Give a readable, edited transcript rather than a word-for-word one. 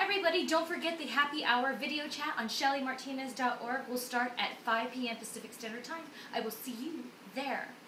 everybody, don't forget the happy hour video chat on shellymartinez.org will start at 5 p.m. Pacific Standard Time. I will see you there.